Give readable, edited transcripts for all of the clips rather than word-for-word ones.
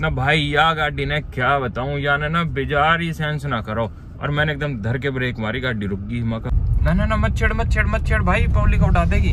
ना भाई या गाड़ी ने क्या बताऊं, या ना बेजार ही सेंस ना करो। और मैंने एकदम धर के ब्रेक मारी, गाड़ी रुक गई। ना मत छेड़ भाई, पब्लिक उठा देगी।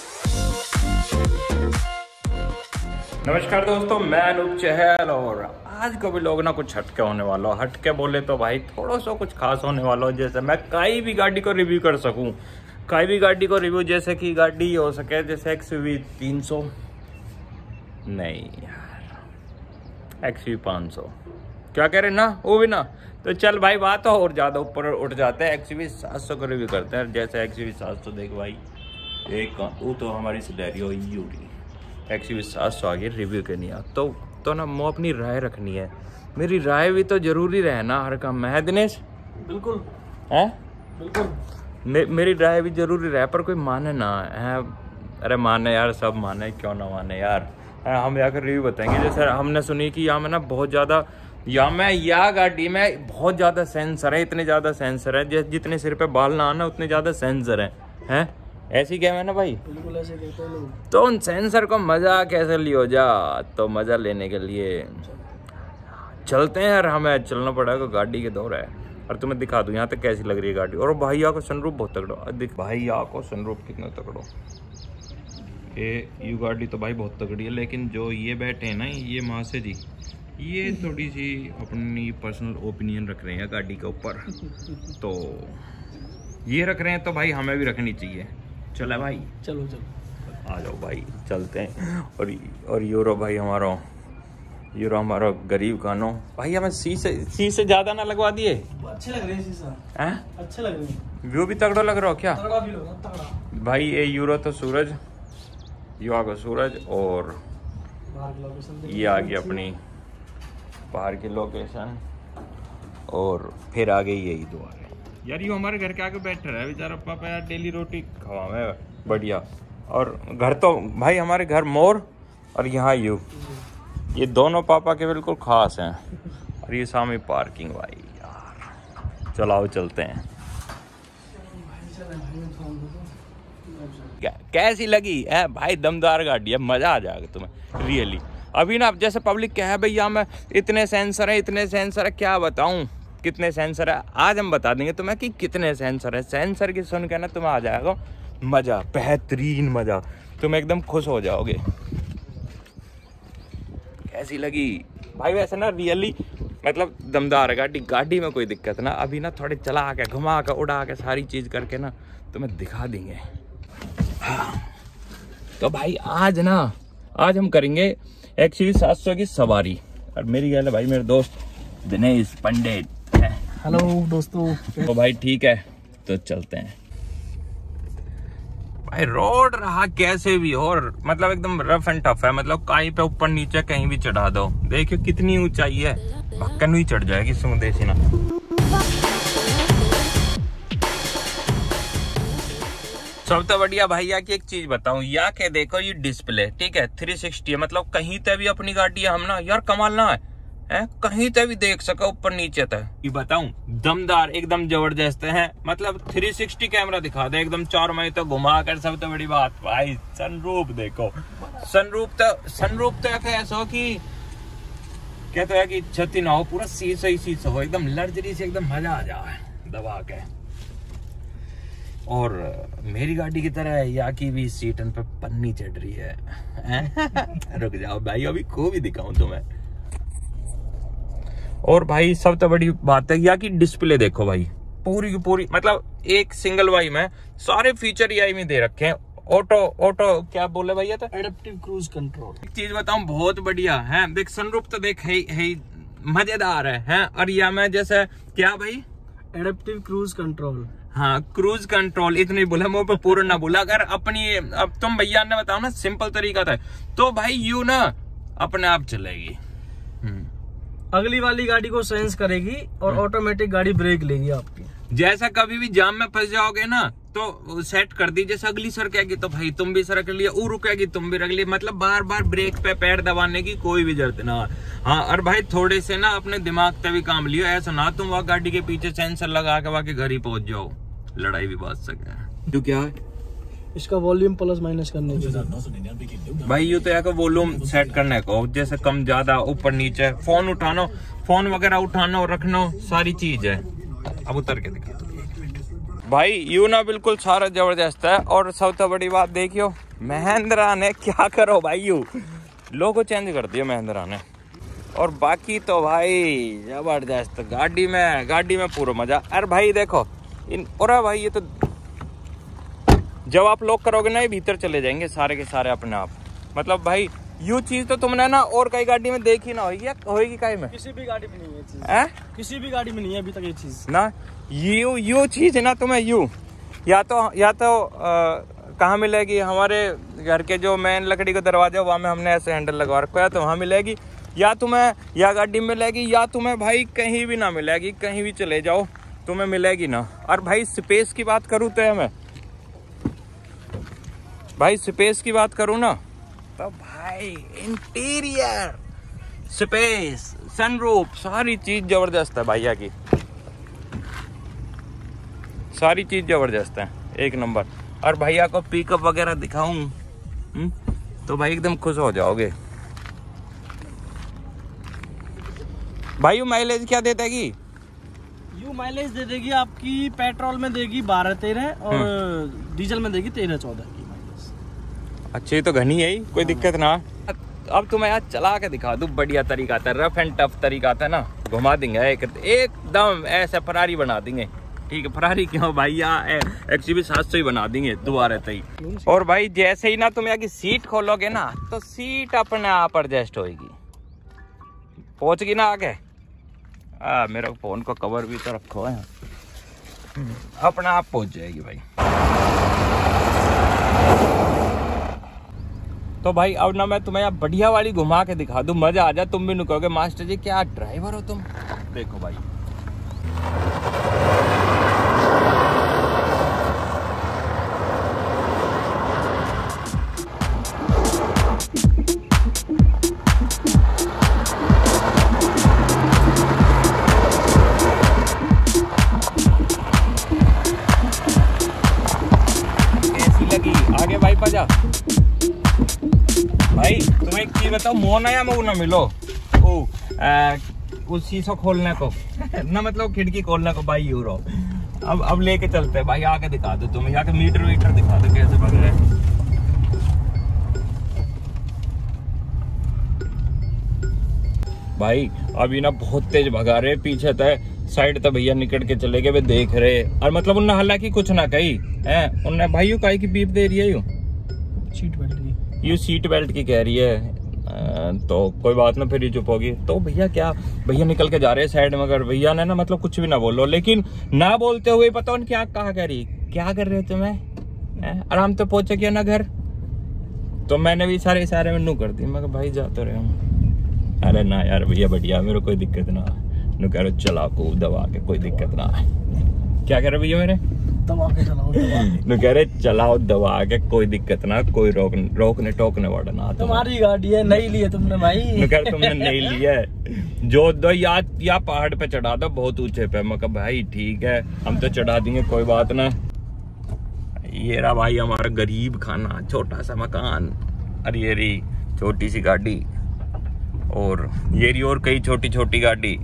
नमस्कार दोस्तों, मैं अनूप चहल और आज का भी लोग ना कुछ हटके होने वाला हो। हटके बोले तो भाई थोड़ा सा कुछ खास होने वाला हो, जैसे मैं कई भी गाड़ी को रिव्यू कर सकूं। कई भी गाड़ी को रिव्यू, जैसे कि गाड़ी हो सके जैसे XUV 300 नहीं यार, XUV 500 क्या कह रहे ना, वो भी ना। तो चल भाई बात और ज़्यादा ऊपर उठ जाते हैं, XUV 700 को रिव्यू करते हैं। जैसे XUV 700 देख भाई, एक वो तो हमारी सिलेरियो यूरी XUV 700 आगे रिव्यू करनी है तो ना मैं अपनी राय रखनी है। मेरी राय भी तो जरूरी रहे ना हर काम में, है दिनेश? बिल्कुल है, बिल्कुल। मेरी राय भी जरूरी रहे, पर कोई माने ना है। अरे माने यार, सब माने, क्यों ना माने यार। हम जाकर रिव्यू बताएंगे। जैसे हमने सुनी कि यहाँ में ना बहुत ज़्यादा, या गाड़ी में बहुत ज़्यादा सेंसर है, इतने ज़्यादा सेंसर है जितने सिर पे बाल ना आना उतने ज़्यादा सेंसर हैं। ऐसी क्या है ना भाई? बिल्कुल ऐसे कहते हैं लोग। तो उन सेंसर को मजा कैसे लियो जा, तो मजा लेने के लिए चलते हैं यार। हमें चलना पड़ेगा, गाड़ी के दौर है। और तुम्हें दिखा दूं यहाँ तक कैसी लग रही है गाड़ी। और भैया को सनरूफ बहुत तगड़ो, दिख भैया को सनरूफ कितना तगड़ो। ये गाड़ी तो भाई बहुत तगड़ी है, लेकिन जो ये बैठे हैं ना, ये मासे जी, ये थोड़ी सी अपनी पर्सनल ओपिनियन रख रहे हैं गाड़ी के ऊपर। तो ये रख रहे हैं तो भाई हमें भी रखनी चाहिए। चले भाई, चलो आ जाओ भाई, चलते हैं। और यूरो भाई हमारा गरीब कानो भाई, हमें सी से ज्यादा ना लगवा दिए। अच्छे लग रहे हैं शीशा, हैं अच्छे लग रहे हैं। व्यू भी तगड़ा लग रहा हो क्या? तगड़ा भी लगा, तगड़ा भाई। ये यूरो तो सूरज, युवा का सूरज, और बाहर की लोकेशन ये आ गई अपनी बाहर की लोकेशन। और फिर आ गई यही द्वार है यार। ये हमारे घर के आगे बैठ रहा है बेचारा पापा यार, डेली रोटी खवावे बढ़िया। और घर तो भाई हमारे घर मोर और यहाँ ये दोनों पापा के बिल्कुल खास हैं। और ये सामने पार्किंग भाई यार। चलाओ चलते हैं। कैसी लगी है भाई? दमदार गाड़ी है, मजा आ जाएगा तुम्हें रियली। अभी ना जैसे पब्लिक क्या है भैया में इतने सेंसर है, क्या बताऊं कितने सेंसर है। आज हम बता देंगे तुम्हें कि कितने सेंसर है। सेंसर की सुन के ना तुम्हें आ जाएगा मजा, बेहतरीन मजा, तुम एकदम खुश हो जाओगे। कैसी लगी भाई? वैसे ना रियली मतलब दमदार है गाड़ी में कोई दिक्कत ना। अभी ना थोड़े चला के घुमा के उड़ा के सारी चीज करके ना तुम्हें दिखा देंगे। हाँ। तो भाई आज हम करेंगे XUV 700 की सवारी। और मेरी गल है भाई मेरे दोस्त दिनेश पंडित। हेलो दोस्तों। तो भाई ठीक है, तो चलते हैं भाई। रोड रहा कैसे भी, और मतलब एकदम रफ एंड टफ है। मतलब कहीं पे ऊपर नीचे कहीं भी चढ़ा दो, देखियो कितनी ऊंचाई है, भक्कन भी चढ़ जाएगी सुदेशी ना। सबसे बढ़िया भैया की एक चीज बताऊं, या के देखो ये डिस्प्ले ठीक है 360 है। मतलब कहीं तक भी अपनी गाड़ी हम ना यार कमाल ना है, कहीं तक भी देख सको ऊपर नीचे तक। ये बताऊं दमदार एकदम जबरदस्त है। मतलब 360 कैमरा दिखा दे एकदम, 4 महीने तो घुमा कर। सब तो बड़ी बात भाई सनरूफ देखो। सनरूफ तो ऐसा हो कि कहते हैं कि क्षति ना हो, पूरा शीशा ही शीशा हो, एकदम लग्जरी से एकदम मजा आ जाए दबा के। और मेरी गाड़ी की तरह या की भी सीटन पे पन्नी चढ़ रही है। रुक जाओ भाई, अभी को भी दिखाऊं तुम्हें। और भाई सब तो बड़ी बात है या की डिस्प्ले देखो भाई, पूरी की पूरी मतलब एक सिंगल वाई में सारे फीचर EI में दे रखे हैं। ऑटो क्या बोले भैया? तो एडेप्टिव क्रूज कंट्रोल। एक चीज बताऊं बहुत बढ़िया है, देख सनरूफ तो देख है मजेदार है। और या में जैसे क्या भाई, एडेप्टिव क्रूज कंट्रोल। हाँ क्रूज कंट्रोल, इतनी बोला मुंह पे पूर्ण ना बोला। अगर अपनी अब तुम भैया ने बताओ ना सिंपल तरीका था, तो भाई यू ना अपने आप चलेगी। अगली वाली गाड़ी को सेंस करेगी और ऑटोमेटिक गाड़ी ब्रेक लेगी आपकी। जैसा कभी भी जाम में फंस जाओगे ना तो सेट कर दी, जैसे अगली सरकेगी तो भाई तुम भी सरक लिए, वो रुकेगी तुम भी रख लिए। मतलब बार बार ब्रेक पे पैर दबाने की कोई भी जरूरत ना। हाँ और भाई थोड़े से ना अपने दिमाग पे भी काम लियो। ऐसा ना तुम वहाँ गाड़ी के पीछे सेंसर लगा के बाकी घर ही पहुंच जाओ, लड़ाई भी बात सके। जो क्या है इसका वॉल्यूम प्लस माइनस करने के लिए। भाई ये तो है कि वॉल्यूम सेट करने को, जैसे कम ज्यादा ऊपर नीचे, फोन उठाना, फोन वगैरह उठाना और रखना, सारी चीज है। अब उतर के दिखा भाई, यू ना बिल्कुल सारा जबरदस्त है। और सबसे बड़ी बात देखियो, महिंद्रा ने क्या करो भाई, यू लोगो चेंज कर दिया महिंद्रा ने। और बाकी तो भाई जबरदस्त गाड़ी में पूरा मजा। अरे भाई देखो और भाई ये तो जब आप लॉक करोगे ना, ये भीतर चले जाएंगे सारे के सारे अपने आप। मतलब भाई यू चीज तो तुमने ना और कई गाड़ी में देखी ना होगी, होगी कई में, किसी भी गाड़ी में नहीं है चीज। किसी भी गाड़ी में नहीं है अभी तक ये चीज ना। यू चीज है ना तुम्हें, यू या तो कहाँ मिलेगी, हमारे घर के जो मेन लकड़ी का दरवाजा वहाँ में हमने ऐसे हैंडल लगवा रखा है, तो वहाँ मिलेगी, या तुम्हें या गाड़ी में मिलेगी, या तुम्हें भाई कहीं भी ना मिलेगी। कहीं भी चले जाओ तुम्हें मिलेगी ना। और भाई स्पेस की बात करूँ तो हमें भाई स्पेस की बात करूँ ना, तो भाई इंटीरियर, स्पेस, सनरूफ, सारी चीज जबरदस्त है भैया की, सारी चीज जबरदस्त है, एक नंबर। और भैया को पिकअप वगैरह दिखाऊं तो भाई एकदम खुश हो जाओगे। भाई यू माइलेज क्या देता है? यू माइलेज दे देगी आपकी, पेट्रोल में देगी 12-13 और डीजल में देगी 13-14 की माइलेज। अच्छी तो घनी है, कोई दिक्कत ना। अब तुम्हें यार चला के दिखा दूं, बढ़िया तरीका आता है, रफ एंड टफ तरीका आता है ना, घुमा देंगे एकदम ऐसे फरारी बना देंगे। ठीक है, फरारी क्यों भैया, XUV 700 ही बना देंगे दोबारा तई। और भाई जैसे ही ना तुम यहाँ की सीट खोलोगे ना, तो सीट अपने आप एडजस्ट होगी। पहुंच गई ना आगे, मेरा फोन का कवर भी तो रखो है, अपने आप पहुंच जाएगी भाई। तो भाई अब ना मैं तुम्हें यहाँ बढ़िया वाली घुमा के दिखा दूं, मजा आ जाए, तुम भी नहीं कहोगे मास्टर जी क्या ड्राइवर हो तुम। देखो भाई कैसी लगी, आगे भाई पजा। भाई तुम्हें एक चीज बताओ, मोना या मऊ ना मिलो उस शीशो खोलने को ना, मतलब खिड़की खोलने को भाई यूरो। अब लेके चलते हैं भाई, आके दिखा दो तुम्हें, यहाँ के मीटर दिखा दो कैसे भग रहे हैं। भाई अभी ना बहुत तेज भगा रहे, पीछे तय साइड तक भैया निकल के चले गए, वे देख रहे। और मतलब उन्हें हालांकि कुछ ना कही है, उन्हें भाई यू काहे की बीप दे रही है, यू सीट बेल्ट की, यू सीट बेल्ट की कह रही है। तो कोई बात ना, फिर ही चुप होगी। तो भैया क्या, भैया निकल के जा रहे हैं साइड में, अगर भैया ने ना मतलब कुछ भी ना बोलो, लेकिन ना बोलते हुए पता उन क्या कहा कह रही, क्या कर रहे हो तुम्हें, आराम तो पहुंचे क्या ना घर। तो मैंने भी सारे इशारे में नू कर दी, मैं भाई जा तो रहे हूँ। अरे ना यार भैया बढ़िया, मेरे कोई दिक्कत ना, नू कह रहे चला को दबा के, कोई दिक्कत ना। क्या कह रहे भैया मेरे, दबा के चलाओ, नू कह रहे चलाओ दबा के, कोई दिक्कत ना, कोई रोकने टोकने वाला ना। तुम्हारी गाड़ी है, नहीं ली है तुमने भाई। नू कह रहे तुमने नहीं ली है, जो दो या पहाड़ पे चढ़ा दो बहुत ऊंचे पे। मैं कहा भाई ठीक है, हम तो चढ़ा देंगे, कोई बात ना। ये रहा भाई हमारा गरीब खाना, छोटा सा मकान, अरे ये रही छोटी सी गाड़ी, और ये रही और कई छोटी छोटी गाड़ी।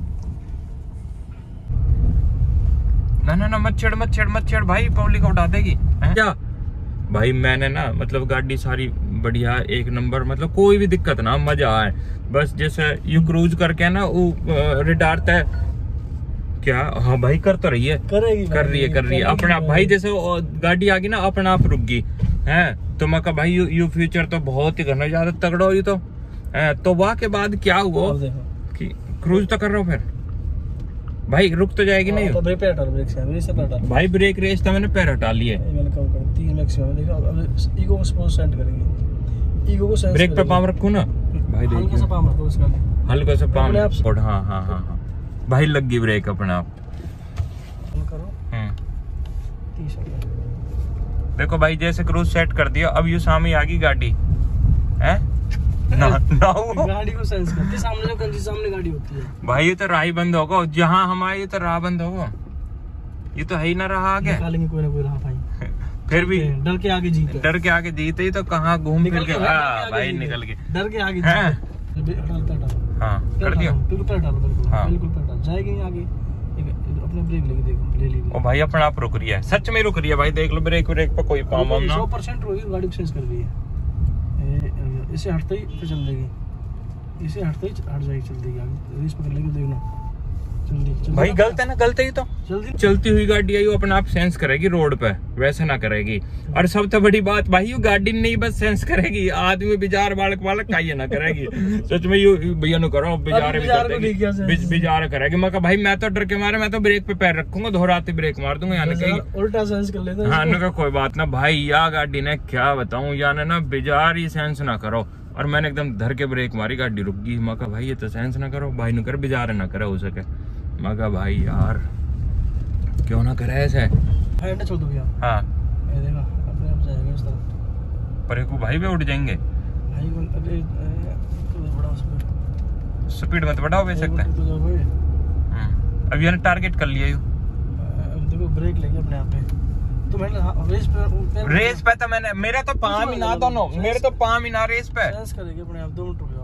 ना मत छेड़ भाई, पब्लिक को उठा देगी क्या। भाई मैंने ना मतलब गाड़ी सारी बढ़िया एक नंबर, मतलब कोई भी दिक्कत ना, मजा आए। बस जैसे यू क्रूज करके ना वो रिडार तय क्या, हाँ भाई कर तो रही है, कर रही है अपने आप भाई। जैसे गाड़ी आ गई ना अपने आप रुक गई है, तो मैं कहा भाई यू फ्यूचर तो बहुत ही करना, ज्यादा तगड़ा हो ये तो वाह के बाद क्या हुआ कि क्रूज तो कर रहा हूँ, फिर भाई रुक तो जाएगी नहीं तो ब्रेक से भाई, ब्रेक रेस तो मैंने पैर हटा लिए, मैंने कम कर 3 मैक्सिमम। देखो अब ईगो को सपोज सेंड करेंगे, ईगो को सेंस ब्रेक पे पाम रखूं ना भाई, देखिए हल्का सा पाम रखो उसका, हल्का सा पाम। हाँ भाई लग गई ब्रेक अपने आप। करो 30 देखो भाई जैसे क्रूज सेट कर दिया, अब यू सामने आ गई गाड़ी है ना गाड़ी को सेंस करती, सामने जो कंजी सामने गाड़ी होती है भाई, ये तो राह बंद होगा जहाँ हमारे, ये तो राह बंद होगा, ये तो है ही ना रहा आगे, निकालेंगे कोई ना कोई राह भाई। फिर भी डर के आगे जीत है। डर के आगे जीते ही तो कहाँ घूम फिर के भाई निकल के डर के आगे हैं? हाँ कर दिया। बिल्कुल पैर डालो, बिल्कुल हाँ। बिल्कुल पैर डालो, जाएगी नहीं आगे। अपने ब्रेक लेके देखो, ले ली। ओ भाई अपने आप रुक रही है, सच में रुक रही है भाई, देख लो ब्रेक पे कोई पाम वाम ना। 100% रोगी गाड़ी सेंस कर रही है। इसे हटते ही फिर चल देगी, इसे हटते ही हट जाएगी, चल देगी आगे। रेस पकड़ लेगी, देखना जल्दी भाई गलत है ना, गलत ही तो जल्दी। चलती हुई गाड़ी आई वो अपने आप सेंस करेगी रोड पे, वैसे ना करेगी। और सबसे बड़ी बात भाई वो गाड़ी नहीं बस सेंस करेगी, आदमी बिजार बालक बालक का ये ना करेगी। सच में यू भैया नु करो बिजार बिजार करेगी। मैं कहा भाई मैं तो डर के मारे मैं तो ब्रेक पे पैर रखूंगा, दोहराती ब्रेक मार दूंगा, यानी कहीं उल्टा सेंस कर लेते हैं। हाँ ने कोई बात ना भाई, या गाड़ी ने क्या बताऊं, यानी ना बिजार ही सेंस ना करो। और मैंने एकदम धर के ब्रेक मारी, गाड़ी रुक गई। मैं कहा भाई ये तो सेंस ना करो, भाई नु कर बिजार ना करे हो सके। मैं कहा भाई यार क्यों ना करे ऐसे। हैंड छोड़ दो भैया। हाँ ये देखा अपने आप जाएगा इस तरफ। पर एक भाई पे उठ जाएंगे भाई अरे बड़ा स्पीड मत बढ़ाओ बेशक। अब ये टारगेट कर लिया। देखो ब्रेक लेंगे अपने आप पे। तो मैंने रेस पे तो मैंने मेरे तो पाम ही ना, दोनों मेरे तो पाम ही ना रेस पे सेंस करेगी अपने आप। 2 मिनट रुक जाओ।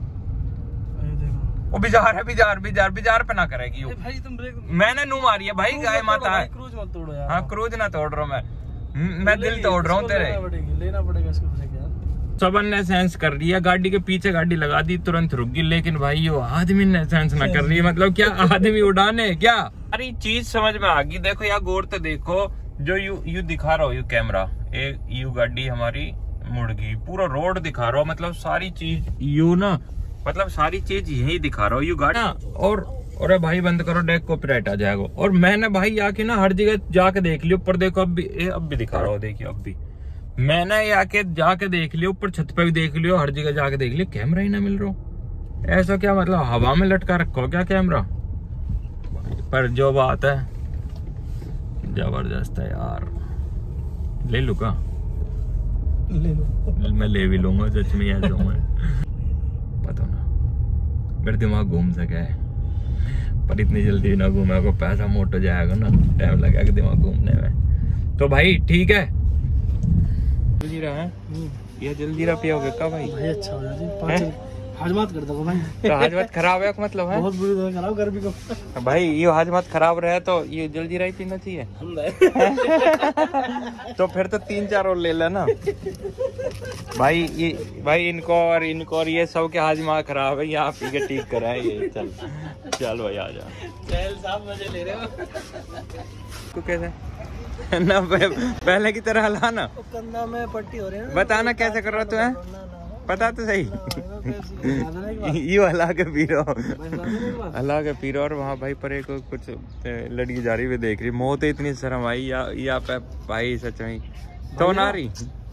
वो बिजार है, बिजार पे ना करेगी वो। भाई तुम ब्रेक मैंने नू मारी है भाई, गाय माता है। क्रूज मत तोड़ो यार। हाँ क्रूज ना तोड़ रहा हूँ मैं दिल तोड़ रहा हूँ तेरे। लेना पड़ेगा इसको ब्रेक यार। सबन ने सेंस कर दिया, गाड़ी के पीछे गाड़ी लगा दी, तुरंत रुक गई। लेकिन भाई ये आदमी ने सेंस ना कर रही है, मतलब क्या आदमी उड़ाने क्या। अरे चीज समझ में आ गई। देखो यार गौर तो देखो, जो यू दिखा रहा हो यू कैमरा, यू गाड़ी हमारी मुड़ गई, पूरा रोड दिखा रहा हो, मतलब सारी चीज यू ना, मतलब सारी चीज यही दिखा रहा हो यू गाड़ी। और अरे भाई बंद करो, डेक कॉपीराइट आ जाएगा। और मैंने भाई आके ना हर जगह जाके देख लिया, ऊपर देखो अब भी दिखा रहा हो, देखिए अब भी मैंने आके जाके देख लिया, ऊपर छत पे भी देख लियो, हर जगह जाके देख लिया, कैमरा ही ना मिल रहा। ऐसा क्या मतलब हवा में लटका रखो क्या कैमरा। पर जो बात है जबरदस्त है यार। ले लू का, ले लो। मैं ले भी लूंगा सच में, ऐसा हूँ पता ना, मेरा दिमाग घूम सका है पर इतनी जल्दी ना घूमे को, पैसा मोट हो जाएगा ना, टाइम लगेगा दिमाग घूमने में। तो भाई ठीक है, जल्दीरा है ये जल्दीरा पियोगे का भाई? भाई अच्छा हो जाए, हाजमत कर दो भाई। तो हाजमत खराब है मतलब है बहुत बुरी तरह खराब गर्मी को। भाई ये हाजमत खराब रहे तो ये जल्दीरा ही पीना चाहिए। तो फिर तो 3-4 और ले लेना भाई। ये भाई इनको और ये सब के हाजमा खराब है, यहाँ पी के ठीक कराए ये। चल भाई आ जा। साहब मजे ले रहे हो तू कैसे ना पहले की तरह हला ना, कंधा में पट्टी हो रही है। बताना कैसे कर रहा तू है, पता तो सही। ये हला के पी रहा, हला के पी रहा। और वहाँ भाई पर एक कुछ लड़की जा रही हुई देख रही, मौत इतनी शर्म आई या पे भाई सच में। तो नारी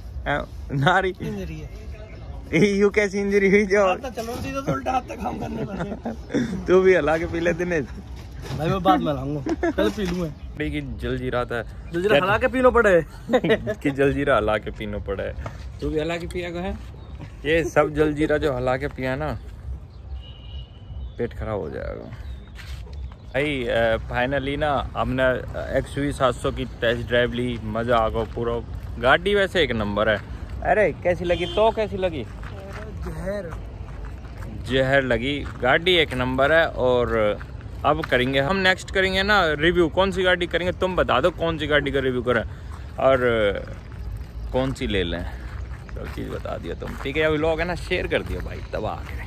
यू कैसी इंजरी हुई जो तू भी हला के पी ले दिनेश भाई। मैं बाद में लाऊंगा, पहले पी लूंगा। कि जलजीरा था, जलजीरा हला के पीनो पड़े कि जलजीरा हला के पीनो पड़े। तू भी हला के पिया है? ये सब जलजीरा जो हला के पिया ना पेट खराब हो जाएगा भाई। फाइनली ना हमने XUV 700 की टेस्ट ड्राइव ली, मजा आ गया पूरा। गाड़ी वैसे एक नंबर है। अरे कैसी लगी तो कैसी लगी? जहर लगी। गाड़ी एक नंबर है। और अब करेंगे हम नेक्स्ट करेंगे ना रिव्यू, कौन सी गाड़ी करेंगे तुम बता दो, कौन सी गाड़ी का रिव्यू करें और कौन सी ले लें, सब चीज़ बता दिया तुम। ठीक है, अभी लोग है ना शेयर कर दिया भाई, दबा के।